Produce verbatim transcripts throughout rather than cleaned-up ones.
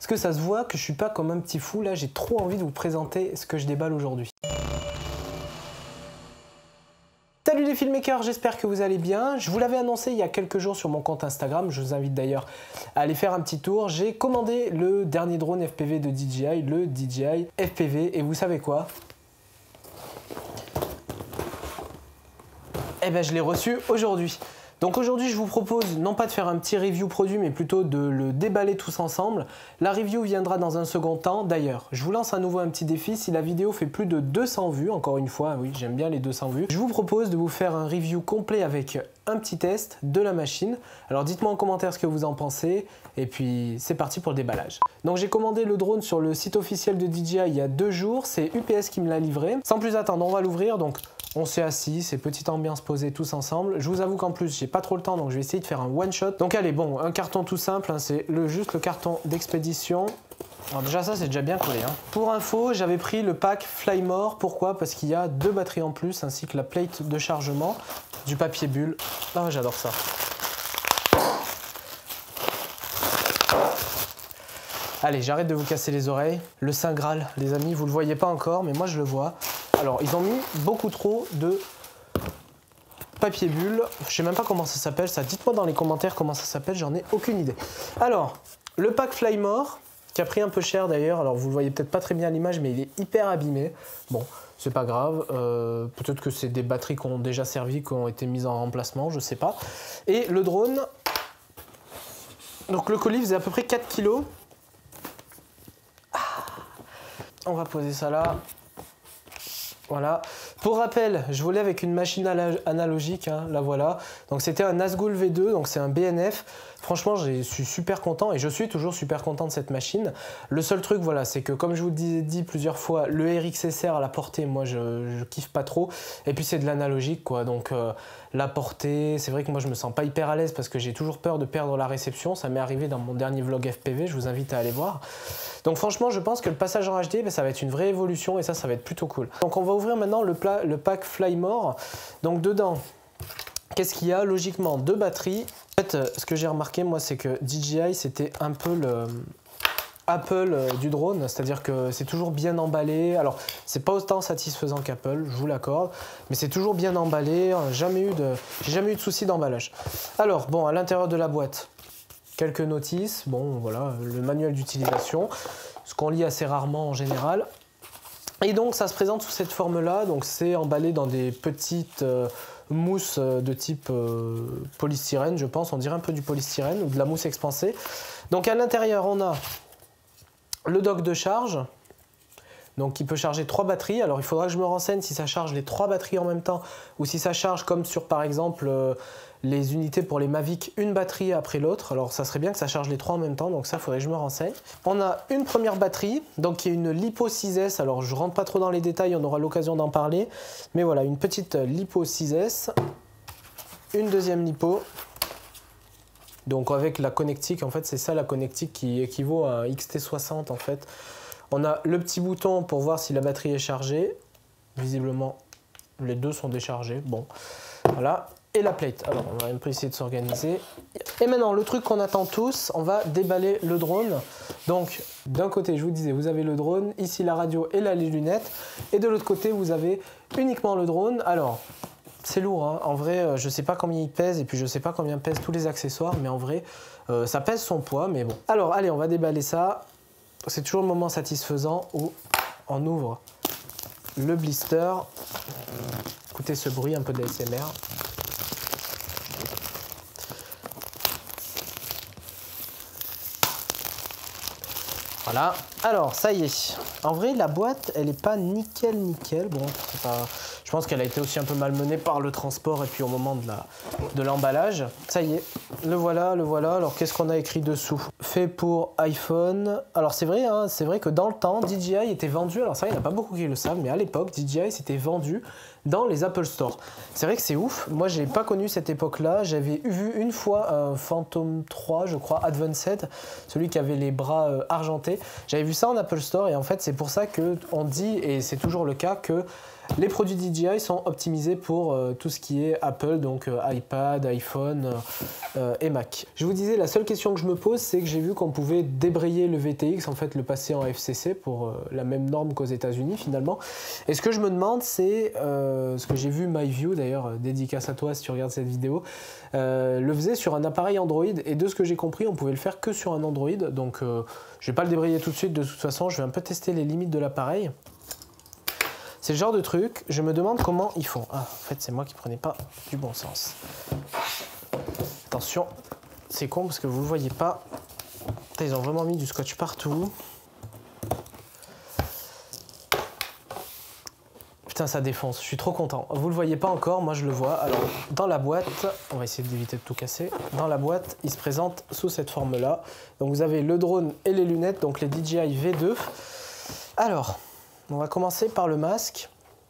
Est-ce que ça se voit que je suis pas comme un petit fou là? J'ai trop envie de vous présenter ce que je déballe aujourd'hui. Salut les filmmakers, j'espère que vous allez bien. Je vous l'avais annoncé il y a quelques jours sur mon compte Instagram, je vous invite d'ailleurs à aller faire un petit tour. J'ai commandé le dernier drone F P V de D J I, le D J I F P V, et vous savez quoi? Eh ben je l'ai reçu aujourd'hui. Donc aujourd'hui je vous propose non pas de faire un petit review produit mais plutôt de le déballer tous ensemble. La review viendra dans un second temps. D'ailleurs, je vous lance à nouveau un petit défi. Si la vidéo fait plus de deux cents vues, encore une fois, oui j'aime bien les deux cents vues, je vous propose de vous faire un review complet avec un petit test de la machine. Alors dites-moi en commentaire ce que vous en pensez et puis c'est parti pour le déballage. Donc j'ai commandé le drone sur le site officiel de D J I il y a deux jours, c'est U P S qui me l'a livré. Sans plus attendre, on va l'ouvrir. Donc on s'est assis, c'est petite ambiance posée tous ensemble. Je vous avoue qu'en plus, j'ai pas trop le temps, donc je vais essayer de faire un one shot. Donc allez, bon, un carton tout simple, hein, c'est le, juste le carton d'expédition. Alors déjà ça, c'est déjà bien collé. Hein. Pour info, j'avais pris le pack Flymore. Pourquoi? Parce qu'il y a deux batteries en plus, ainsi que la plate de chargement, du papier bulle. Ah, j'adore ça. Allez, j'arrête de vous casser les oreilles. Le Saint Graal, les amis, vous le voyez pas encore, mais moi je le vois. Alors, ils ont mis beaucoup trop de papier bulle. Je sais même pas comment ça s'appelle, ça. Dites-moi dans les commentaires comment ça s'appelle, j'en ai aucune idée. Alors, le pack Flymore, qui a pris un peu cher d'ailleurs. Alors, vous le voyez peut-être pas très bien à l'image, mais il est hyper abîmé. Bon, c'est pas grave. Euh, peut-être que c'est des batteries qui ont déjà servi, qui ont été mises en remplacement, je sais pas. Et le drone, donc le colis faisait à peu près quatre kilos. On va poser ça là. Voilà. Pour rappel, je volais avec une machine analogique, hein, la voilà. Donc c'était un Nazgul V deux, donc c'est un B N F. Franchement, je suis super content et je suis toujours super content de cette machine. Le seul truc, voilà, c'est que comme je vous l'ai dit plusieurs fois, le R X S R à la portée, moi je, je kiffe pas trop. Et puis c'est de l'analogique, quoi. Donc euh, la portée, c'est vrai que moi je me sens pas hyper à l'aise parce que j'ai toujours peur de perdre la réception. Ça m'est arrivé dans mon dernier vlog F P V, je vous invite à aller voir. Donc franchement, je pense que le passage en H D, ben, ça va être une vraie évolution et ça, ça va être plutôt cool. Donc on va ouvrir maintenant le, pla le pack Flymore. Donc dedans, qu'est-ce qu'il y a? Logiquement, deux batteries. En fait, ce que j'ai remarqué, moi, c'est que D J I, c'était un peu le Apple du drone, c'est-à-dire que c'est toujours bien emballé. Alors, c'est pas autant satisfaisant qu'Apple, je vous l'accorde, mais c'est toujours bien emballé. Jamais eu de, j'ai jamais eu de souci d'emballage. Alors, bon, à l'intérieur de la boîte, quelques notices. Bon, voilà, le manuel d'utilisation, ce qu'on lit assez rarement en général. Et donc, ça se présente sous cette forme-là. Donc, c'est emballé dans des petites euh, mousse de type euh, polystyrène, je pense, on dirait un peu du polystyrène ou de la mousse expansée. Donc à l'intérieur on a le dock de charge, donc qui peut charger trois batteries. Alors il faudra que je me renseigne si ça charge les trois batteries en même temps ou si ça charge comme sur par exemple euh, les unités pour les Mavic, une batterie après l'autre. Alors ça serait bien que ça charge les trois en même temps, donc ça il faudrait que je me renseigne. On a une première batterie, donc qui est une Lipo six S. Alors je rentre pas trop dans les détails, on aura l'occasion d'en parler. Mais voilà, une petite Lipo six S. Une deuxième Lipo. Donc avec la connectique, en fait c'est ça la connectique qui équivaut à un X T soixante en fait. On a le petit bouton pour voir si la batterie est chargée. Visiblement les deux sont déchargés. Bon, voilà. Et la plate. Alors on va un peu essayer de s'organiser. Et maintenant le truc qu'on attend tous, on va déballer le drone. Donc d'un côté je vous disais vous avez le drone, ici la radio et là les lunettes. Et de l'autre côté vous avez uniquement le drone. Alors c'est lourd, hein. En vrai euh, je sais pas combien il pèse et puis je sais pas combien pèsent tous les accessoires, mais en vrai euh, ça pèse son poids, mais bon. Alors allez, on va déballer ça. C'est toujours le moment satisfaisant où on ouvre le blister. Écoutez ce bruit un peu de A S M R. Voilà, alors ça y est. En vrai la boîte elle est pas nickel nickel. Bon, c'est pas... je pense qu'elle a été aussi un peu malmenée par le transport et puis au moment de la de l'emballage. Ça y est, le voilà, le voilà. Alors qu'est-ce qu'on a écrit dessous? Fait pour iPhone. Alors c'est vrai, hein, c'est vrai que dans le temps, D J I était vendu. Alors ça, il n'y en a pas beaucoup qui le savent, mais à l'époque, D J I s'était vendu dans les Apple Store. C'est vrai que c'est ouf. Moi, j'ai pas connu cette époque-là. J'avais vu une fois un Phantom trois, je crois, Advanced, celui qui avait les bras euh, argentés. J'avais vu ça en Apple Store et en fait, c'est pour ça que on dit, et c'est toujours le cas, que Les produits D J I sont optimisés pour euh, tout ce qui est Apple, donc euh, iPad, iPhone euh, et Mac. Je vous disais, la seule question que je me pose, c'est que j'ai vu qu'on pouvait débrayer le V T X, en fait le passer en F C C pour euh, la même norme qu'aux États-Unis finalement. Et ce que je me demande, c'est euh, ce que j'ai vu MyView, d'ailleurs, dédicace à toi si tu regardes cette vidéo, euh, le faisait sur un appareil Android, et de ce que j'ai compris, on pouvait le faire que sur un Android, donc euh, je vais pas le débrayer tout de suite, de toute façon, je vais un peu tester les limites de l'appareil. C'est le genre de truc, je me demande comment ils font. Ah, en fait, c'est moi qui prenais pas du bon sens. Attention, c'est con parce que vous le voyez pas. Ils ont vraiment mis du scotch partout. Putain, ça défonce, je suis trop content. Vous le voyez pas encore, moi je le vois. Alors, dans la boîte, on va essayer d'éviter de tout casser. Dans la boîte, il se présente sous cette forme-là. Donc vous avez le drone et les lunettes, donc les D J I V deux. Alors, on va commencer par le masque.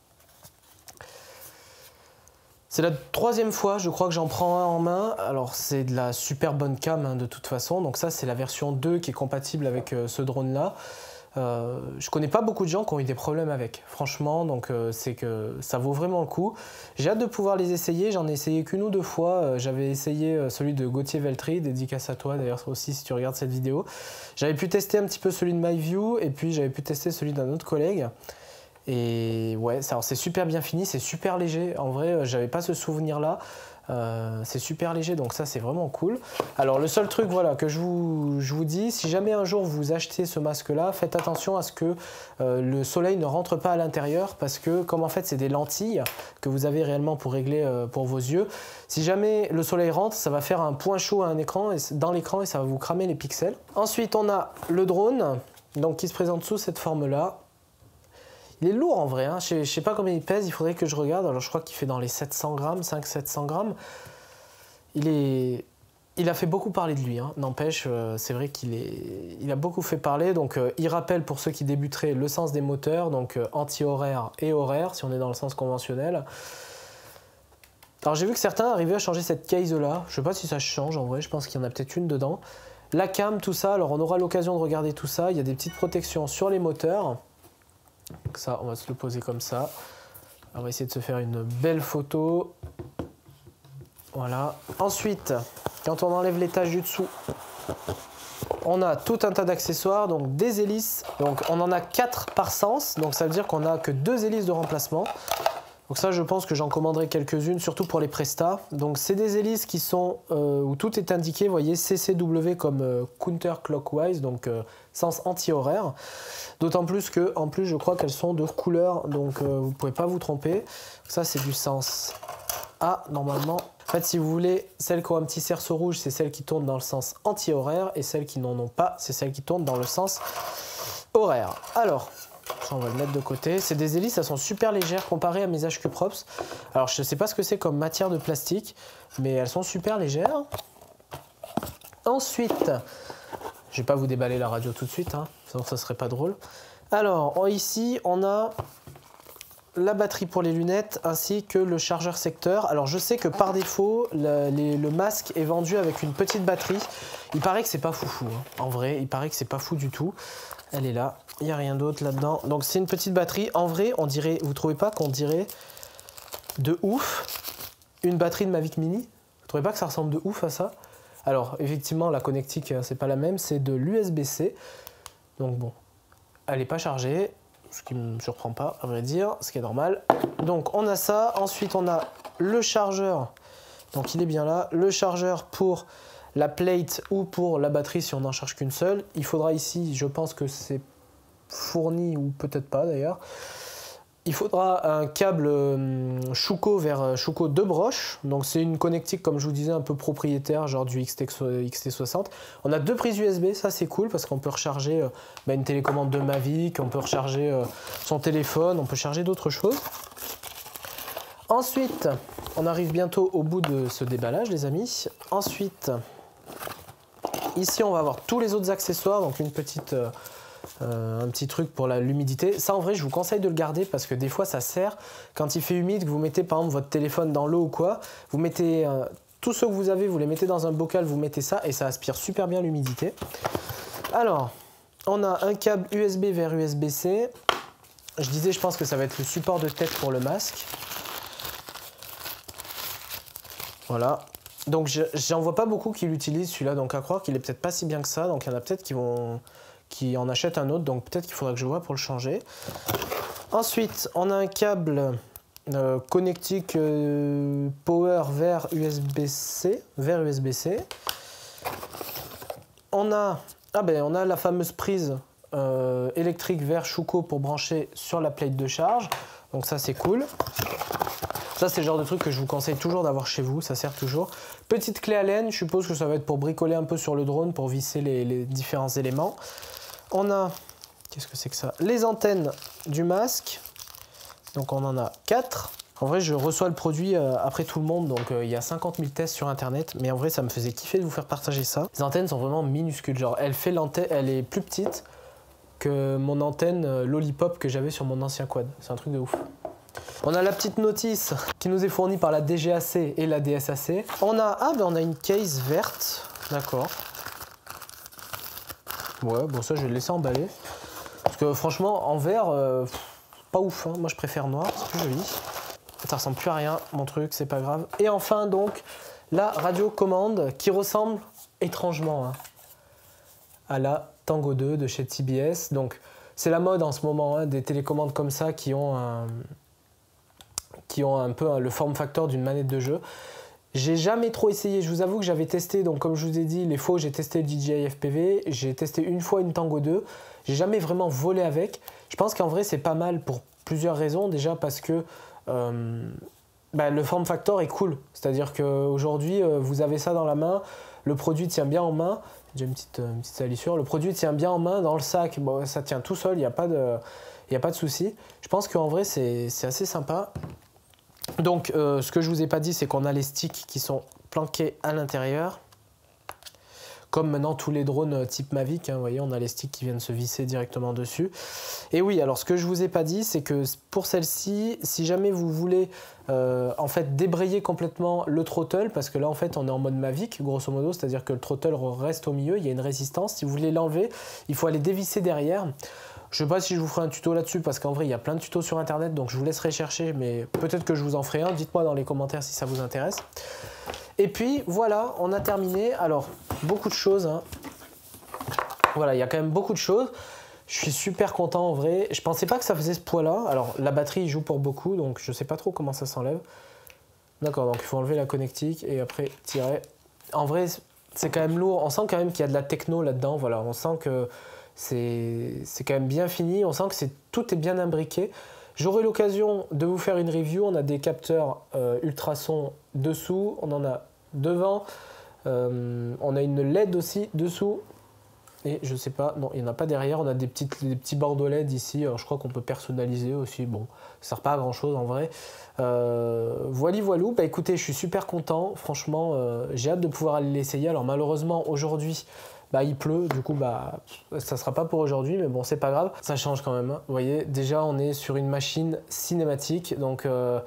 C'est la troisième fois, je crois, que j'en prends un en main. Alors, c'est de la super bonne cam, hein, de toute façon. Donc ça, c'est la version deux qui est compatible avec euh, ce drone-là. Euh, je connais pas beaucoup de gens qui ont eu des problèmes avec, franchement, donc euh, c'est que ça vaut vraiment le coup. J'ai hâte de pouvoir les essayer, j'en ai essayé qu'une ou deux fois. Euh, J'avais essayé euh, celui de Gauthier Veltri, dédicace à toi d'ailleurs aussi si tu regardes cette vidéo. J'avais pu tester un petit peu celui de MyView et puis j'avais pu tester celui d'un autre collègue. Et ouais, c'est super bien fini, c'est super léger. En vrai, euh, j'avais pas ce souvenir-là. Euh, c'est super léger, donc ça c'est vraiment cool. Alors le seul truc voilà, que je vous, je vous dis, si jamais un jour vous achetez ce masque là, faites attention à ce que euh, le soleil ne rentre pas à l'intérieur, parce que comme en fait c'est des lentilles que vous avez réellement pour régler euh, pour vos yeux, si jamais le soleil rentre, ça va faire un point chaud à un écran et, dans l'écran et ça va vous cramer les pixels. Ensuite on a le drone, donc qui se présente sous cette forme là. Il est lourd en vrai, hein. Je ne sais pas combien il pèse, il faudrait que je regarde. Alors je crois qu'il fait dans les sept cents grammes, cinq à sept cents grammes. Il, est... il a fait beaucoup parler de lui, hein. N'empêche, euh, c'est vrai qu'il est... il a beaucoup fait parler. Donc euh, il rappelle pour ceux qui débuteraient le sens des moteurs, donc euh, anti-horaire et horaire, si on est dans le sens conventionnel. Alors j'ai vu que certains arrivaient à changer cette case là. Je ne sais pas si ça change en vrai, je pense qu'il y en a peut-être une dedans. La cam, tout ça, alors on aura l'occasion de regarder tout ça. Il y a des petites protections sur les moteurs. Donc ça, on va se le poser comme ça. On va essayer de se faire une belle photo. Voilà. Ensuite, quand on enlève l'étage du dessous, on a tout un tas d'accessoires, donc des hélices. Donc on en a quatre par sens, donc ça veut dire qu'on n'a que deux hélices de remplacement. Donc ça, je pense que j'en commanderai quelques-unes, surtout pour les prestats. Donc c'est des hélices qui sont, euh, où tout est indiqué, vous voyez, C C W comme euh, counterclockwise, donc euh, sens anti-horaire. D'autant plus que, en plus, je crois qu'elles sont de couleur, donc euh, vous ne pouvez pas vous tromper. Ça, c'est du sens A, normalement. En fait, si vous voulez, celles qui ont un petit cerceau rouge, c'est celles qui tournent dans le sens anti-horaire, et celles qui n'en ont pas, c'est celles qui tournent dans le sens horaire. Alors, ça, on va le mettre de côté. C'est des hélices, elles sont super légères comparées à mes H Q Props. Alors, je ne sais pas ce que c'est comme matière de plastique, mais elles sont super légères. Ensuite, je ne vais pas vous déballer la radio tout de suite, hein, sinon ça serait pas drôle. Alors, ici, on a la batterie pour les lunettes ainsi que le chargeur secteur. Alors, je sais que par défaut, le, les, le masque est vendu avec une petite batterie. Il paraît que c'est pas foufou, hein. En vrai, il paraît que c'est pas fou du tout. Elle est là, il n'y a rien d'autre là-dedans. Donc, c'est une petite batterie. En vrai, on dirait, vous trouvez pas qu'on dirait de ouf une batterie de Mavic Mini? Vous trouvez pas que ça ressemble de ouf à ça? Alors, effectivement, la connectique, c'est pas la même, c'est de l'U S B C. Donc bon, elle n'est pas chargée, ce qui ne me surprend pas, à vrai dire, ce qui est normal. Donc, on a ça. Ensuite, on a le chargeur. Donc, il est bien là. Le chargeur pour la plate ou pour la batterie si on n'en charge qu'une seule. Il faudra ici, je pense que c'est fourni ou peut-être pas d'ailleurs. Il faudra un câble Schuko vers Schuko de broche. Donc c'est une connectique, comme je vous disais, un peu propriétaire, genre du X T soixante. On a deux prises U S B, ça c'est cool parce qu'on peut recharger euh, bah, une télécommande de Mavic, on peut recharger euh, son téléphone, on peut charger d'autres choses. Ensuite, on arrive bientôt au bout de ce déballage, les amis. Ensuite, ici on va avoir tous les autres accessoires, donc une petite... Euh, Euh, un petit truc pour l'humidité. Ça en vrai je vous conseille de le garder parce que des fois ça sert quand il fait humide, que vous mettez par exemple votre téléphone dans l'eau ou quoi, vous mettez euh, tous ceux que vous avez, vous les mettez dans un bocal, vous mettez ça et ça aspire super bien l'humidité. Alors on a un câble U S B vers U S B C, Je disais, je pense que ça va être le support de tête pour le masque. Voilà. Donc j'en vois pas beaucoup qui l'utilisent celui-là, donc à croire qu'il est peut-être pas si bien que ça. Donc il y en a peut-être qui vont qui en achètent un autre, donc peut-être qu'il faudra que je vois pour le changer. Ensuite, on a un câble euh, connectique euh, power vers U S B-C, vers U S B-C. On a ah ben on a la fameuse prise euh, électrique vers Schuko pour brancher sur la plate de charge. Donc ça c'est cool. Ça, c'est le genre de truc que je vous conseille toujours d'avoir chez vous, ça sert toujours. Petite clé Allen, je suppose que ça va être pour bricoler un peu sur le drone, pour visser les, les différents éléments. On a, qu'est-ce que c'est que ça? Les antennes du masque. Donc on en a quatre. En vrai, je reçois le produit euh, après tout le monde, donc euh, il y a cinquante mille tests sur internet. Mais en vrai, ça me faisait kiffer de vous faire partager ça. Les antennes sont vraiment minuscules, genre elle fait l'antenne, elle est plus petite que mon antenne euh, Lollipop que j'avais sur mon ancien quad. C'est un truc de ouf. On a la petite notice qui nous est fournie par la D G A C et la D S A C. On a, ah ben on a une case verte, d'accord. Ouais, bon ça je vais le laisser emballer. Parce que franchement en vert, euh, pas ouf, hein. Moi je préfère noir, c'est plus joli. Ça ressemble plus à rien, mon truc, c'est pas grave. Et enfin donc, la radiocommande qui ressemble étrangement hein, à la Tango deux de chez T B S. Donc c'est la mode en ce moment, hein, des télécommandes comme ça qui ont un... qui ont un peu hein, le form factor d'une manette de jeu. J'ai jamais trop essayé, je vous avoue que j'avais testé, donc comme je vous ai dit, les faux, j'ai testé le D J I F P V, j'ai testé une fois une Tango deux, j'ai jamais vraiment volé avec. Je pense qu'en vrai c'est pas mal pour plusieurs raisons, déjà parce que euh, bah, le form factor est cool, c'est-à-dire qu'aujourd'hui euh, vous avez ça dans la main, le produit tient bien en main, j'ai une petite, une petite salissure, le produit tient bien en main dans le sac, bon, ça tient tout seul, il n'y a pas de, il n'y a pas de souci. Je pense qu'en vrai c'est assez sympa. Donc euh, ce que je vous ai pas dit, c'est qu'on a les sticks qui sont planqués à l'intérieur. Comme maintenant tous les drones type Mavic, hein, vous voyez, on a les sticks qui viennent se visser directement dessus. Et oui, alors ce que je vous ai pas dit, c'est que pour celle-ci, si jamais vous voulez euh, en fait débrayer complètement le throttle, parce que là en fait on est en mode Mavic, grosso modo, c'est-à-dire que le throttle reste au milieu, il y a une résistance. Si vous voulez l'enlever, il faut aller dévisser derrière. Je ne sais pas si je vous ferai un tuto là-dessus parce qu'en vrai il y a plein de tutos sur internet, donc je vous laisserai chercher, mais peut-être que je vous en ferai un. Dites-moi dans les commentaires si ça vous intéresse. Et puis voilà, on a terminé. Alors beaucoup de choses, hein. Voilà, il y a quand même beaucoup de choses. Je suis super content en vrai. Je pensais pas que ça faisait ce poids-là. Alors la batterie il joue pour beaucoup, donc je sais pas trop comment ça s'enlève. D'accord, donc il faut enlever la connectique et après tirer. En vrai c'est quand même lourd. On sent quand même qu'il y a de la techno là-dedans. Voilà, on sent que c'est quand même bien fini, on sent que tout est bien imbriqué. J'aurai l'occasion de vous faire une review, on a des capteurs euh, ultrasons dessous, on en a devant, euh, on a une L E D aussi dessous, et je sais pas, non il n'y en a pas derrière, on a des, petites, des petits bordeaux L E D ici, alors je crois qu'on peut personnaliser aussi, bon ça sert pas à grand chose en vrai. Euh, voilà voilou, bah écoutez je suis super content, franchement euh, j'ai hâte de pouvoir aller l'essayer, alors malheureusement aujourd'hui bah, il pleut, du coup bah ça sera pas pour aujourd'hui, mais bon c'est pas grave, ça change quand même, hein. Vous voyez, déjà on est sur une machine cinématique, donc euh,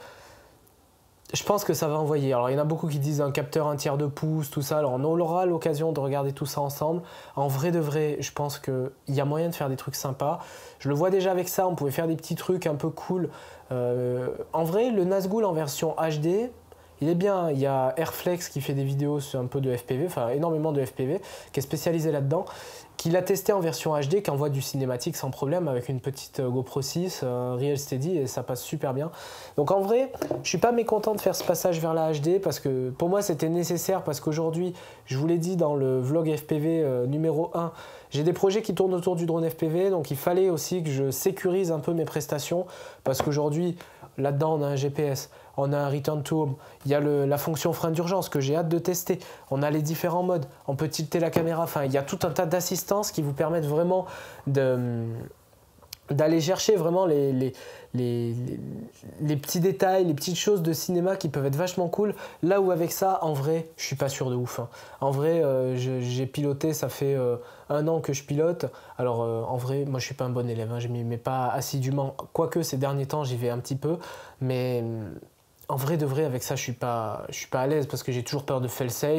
je pense que ça va envoyer. Alors il y en a beaucoup qui disent un capteur un tiers de pouce, tout ça, alors on aura l'occasion de regarder tout ça ensemble. En vrai de vrai, je pense qu'il y a moyen de faire des trucs sympas. Je le vois déjà avec ça, on pouvait faire des petits trucs un peu cool. Euh, en vrai, le Nazgul en version H D, il est bien. Il y a Airflex qui fait des vidéos sur un peu de F P V, enfin énormément de F P V, qui est spécialisé là-dedans, qui l'a testé en version H D, qui envoie du cinématique sans problème avec une petite GoPro six, un Real Steady, et ça passe super bien. Donc en vrai, je suis pas mécontent de faire ce passage vers la H D parce que pour moi c'était nécessaire, parce qu'aujourd'hui, je vous l'ai dit dans le vlog F P V euh, numéro un, j'ai des projets qui tournent autour du drone F P V, donc il fallait aussi que je sécurise un peu mes prestations, parce qu'aujourd'hui, là-dedans on a un G P S, on a un return to home, il y a le, la fonction frein d'urgence que j'ai hâte de tester, on a les différents modes, on peut tilter la caméra, enfin il y a tout un tas d'assistances qui vous permettent vraiment de, d'aller chercher vraiment les, les, les, les, les petits détails, les petites choses de cinéma qui peuvent être vachement cool. Là où avec ça, en vrai, je suis pas sûr de ouf, hein. En vrai, euh, j'ai piloté, ça fait euh, un an que je pilote. Alors euh, en vrai, moi je suis pas un bon élève, hein. Je m'y mets pas assidûment, quoique ces derniers temps j'y vais un petit peu, mais en vrai de vrai avec ça je suis pas, je suis pas à l'aise parce que j'ai toujours peur de fail safe.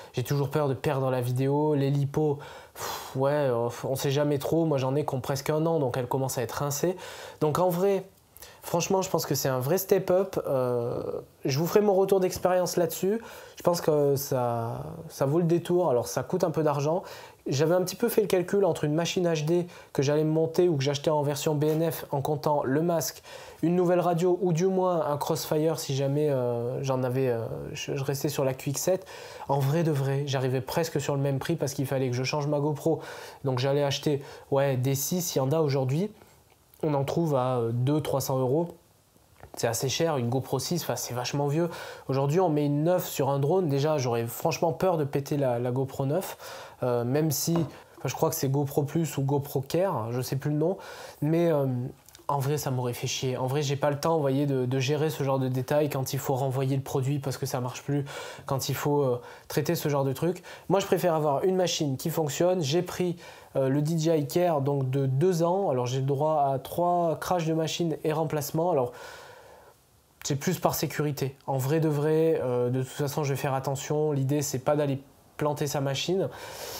j'ai toujours peur de perdre la vidéo. Les lipos, pff, ouais, on sait jamais trop. Moi, j'en ai qui ont presque un an, donc elles commencent à être rincées. Donc en vrai, franchement, je pense que c'est un vrai step-up. Euh, je vous ferai mon retour d'expérience là-dessus. Je pense que ça, ça vaut le détour. Alors, ça coûte un peu d'argent. J'avais un petit peu fait le calcul entre une machine H D que j'allais me monter ou que j'achetais en version B N F en comptant le masque, une nouvelle radio ou du moins un Crossfire si jamais euh, j'en avais, euh, je, je restais sur la Q X sept. En vrai de vrai, j'arrivais presque sur le même prix parce qu'il fallait que je change ma GoPro. Donc, j'allais acheter ouais, D six, il y en a aujourd'hui. On en trouve à deux cents à trois cents euros. C'est assez cher, une GoPro six, c'est vachement vieux. Aujourd'hui, on met une neuf sur un drone. Déjà, j'aurais franchement peur de péter la, la GoPro neuf, euh, même si, enfin, je crois que c'est GoPro Plus ou GoPro Care, je ne sais plus le nom. Mais euh, en vrai, ça m'aurait fait chier. En vrai, j'ai pas le temps, vous voyez, de, de gérer ce genre de détails quand il faut renvoyer le produit parce que ça marche plus, quand il faut euh, traiter ce genre de trucs. Moi, je préfère avoir une machine qui fonctionne. J'ai pris euh, le D J I Care donc de deux ans. Alors, j'ai le droit à trois crashs de machine et remplacement. Alors, c'est plus par sécurité. En vrai de vrai, euh, de toute façon, je vais faire attention. L'idée, c'est pas d'aller planter sa machine.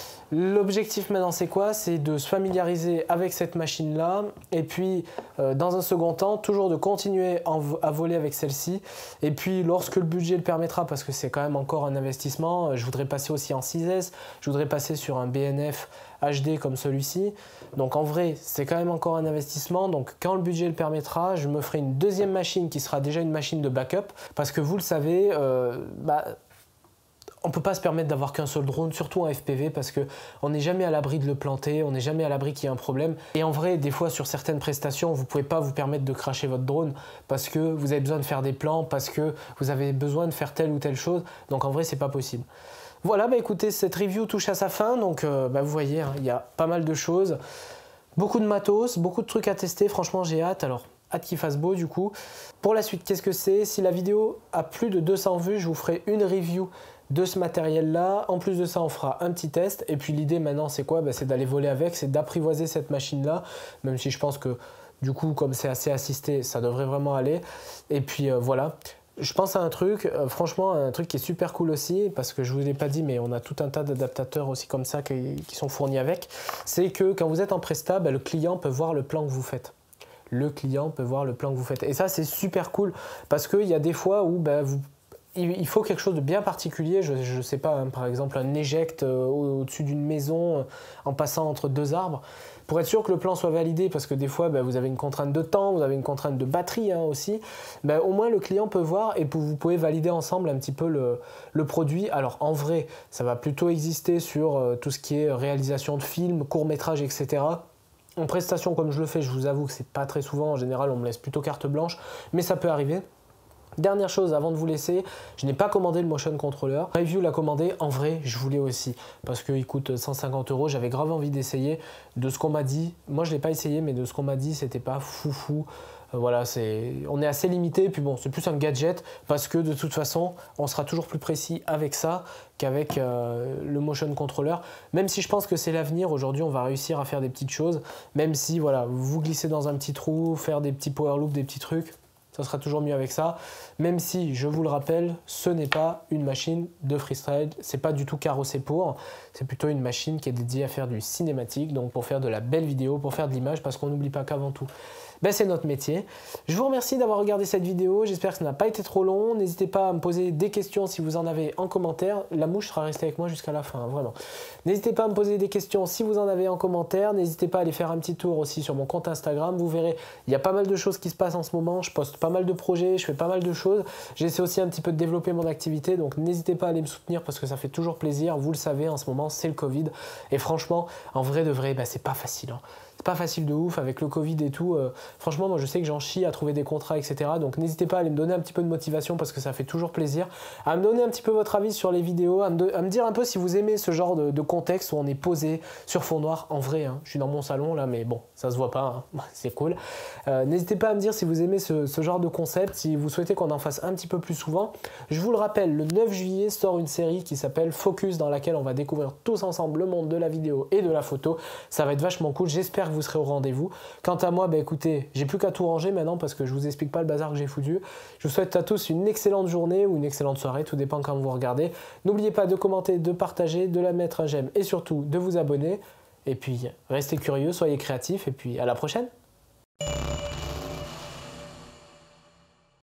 L'objectif maintenant, c'est quoi? C'est de se familiariser avec cette machine-là et puis, euh, dans un second temps, toujours de continuer à voler avec celle-ci. Et puis, lorsque le budget le permettra, parce que c'est quand même encore un investissement, je voudrais passer aussi en six S, je voudrais passer sur un B N F H D comme celui-ci. Donc, en vrai, c'est quand même encore un investissement. Donc, quand le budget le permettra, je me ferai une deuxième machine qui sera déjà une machine de backup. Parce que vous le savez, euh, bah, on ne peut pas se permettre d'avoir qu'un seul drone, surtout en F P V, parce qu'on n'est jamais à l'abri de le planter, on n'est jamais à l'abri qu'il y ait un problème. Et en vrai, des fois, sur certaines prestations, vous ne pouvez pas vous permettre de cracher votre drone parce que vous avez besoin de faire des plans, parce que vous avez besoin de faire telle ou telle chose. Donc en vrai, c'est pas possible. Voilà, bah écoutez, cette review touche à sa fin. Donc euh, bah, vous voyez, hein, il y a pas mal de choses. Beaucoup de matos, beaucoup de trucs à tester. Franchement, j'ai hâte. Alors, hâte qu'il fasse beau du coup. Pour la suite, qu'est-ce que c'est? Si la vidéo a plus de deux cents vues, je vous ferai une review de ce matériel-là. En plus de ça, on fera un petit test. Et puis l'idée maintenant, c'est quoi? Bah, c'est d'aller voler avec, c'est d'apprivoiser cette machine-là. Même si je pense que du coup, comme c'est assez assisté, ça devrait vraiment aller. Et puis euh, voilà. Je pense à un truc, euh, franchement, un truc qui est super cool aussi, parce que je ne vous l'ai pas dit, mais on a tout un tas d'adaptateurs aussi comme ça qui, qui sont fournis avec. C'est que quand vous êtes en presta, bah, le client peut voir le plan que vous faites. Le client peut voir le plan que vous faites. Et ça, c'est super cool, parce qu'il y a des fois où bah, vous il faut quelque chose de bien particulier, je ne sais pas, hein, par exemple un éjecte euh, au-dessus d'une maison euh, en passant entre deux arbres, pour être sûr que le plan soit validé, parce que des fois bah, vous avez une contrainte de temps, vous avez une contrainte de batterie hein, aussi, bah, au moins le client peut voir et vous pouvez valider ensemble un petit peu le, le produit. Alors en vrai, ça va plutôt exister sur euh, tout ce qui est réalisation de films, courts-métrages, et cetera. En prestation comme je le fais, je vous avoue que c'est pas très souvent, en général on me laisse plutôt carte blanche, mais ça peut arriver. Dernière chose avant de vous laisser, je n'ai pas commandé le motion controller. Review l'a commandé, en vrai je voulais aussi parce qu'il coûte cent cinquante euros. J'avais grave envie d'essayer. De ce qu'on m'a dit, moi je ne l'ai pas essayé, mais de ce qu'on m'a dit, c'était pas foufou. Euh, voilà, c'est, on est assez limité. Et puis bon, c'est plus un gadget parce que de toute façon, on sera toujours plus précis avec ça qu'avec euh, le motion controller. Même si je pense que c'est l'avenir, aujourd'hui on va réussir à faire des petites choses. Même si voilà, vous glissez dans un petit trou, faire des petits power loops, des petits trucs. Ça sera toujours mieux avec ça, même si, je vous le rappelle, ce n'est pas une machine de freestyle, c'est pas du tout carrossé pour, c'est plutôt une machine qui est dédiée à faire du cinématique, donc pour faire de la belle vidéo, pour faire de l'image, parce qu'on n'oublie pas qu'avant tout, ben c'est notre métier. Je vous remercie d'avoir regardé cette vidéo, j'espère que ça n'a pas été trop long, n'hésitez pas à me poser des questions si vous en avez en commentaire, la mouche sera restée avec moi jusqu'à la fin, hein, vraiment. N'hésitez pas à me poser des questions si vous en avez en commentaire, n'hésitez pas à aller faire un petit tour aussi sur mon compte Instagram, vous verrez, il y a pas mal de choses qui se passent en ce moment, je poste pas mal de projets, je fais pas mal de choses, j'essaie aussi un petit peu de développer mon activité, donc n'hésitez pas à aller me soutenir parce que ça fait toujours plaisir, vous le savez, en ce moment c'est le Covid, et franchement, en vrai de vrai, bah, c'est pas facile, hein. C'est pas facile de ouf avec le Covid et tout. Euh, franchement, moi je sais que j'en chie à trouver des contrats, et cetera. Donc n'hésitez pas à aller me donner un petit peu de motivation parce que ça fait toujours plaisir. À me donner un petit peu votre avis sur les vidéos, à me, à me dire un peu si vous aimez ce genre de, de contexte où on est posé sur fond noir. En vrai, hein, je suis dans mon salon là, mais bon, ça se voit pas, hein. C'est cool. Euh, n'hésitez pas à me dire si vous aimez ce, ce genre genre de concept, si vous souhaitez qu'on en fasse un petit peu plus souvent. Je vous le rappelle, le neuf juillet sort une série qui s'appelle Focus, dans laquelle on va découvrir tous ensemble le monde de la vidéo et de la photo. Ça va être vachement cool, j'espère que vous serez au rendez-vous. Quant à moi, bah écoutez, j'ai plus qu'à tout ranger maintenant parce que je vous explique pas le bazar que j'ai foutu. Je vous souhaite à tous une excellente journée ou une excellente soirée, tout dépend quand vous regardez. N'oubliez pas de commenter, de partager, de la mettre un j'aime et surtout de vous abonner. Et puis, restez curieux, soyez créatifs et puis à la prochaine.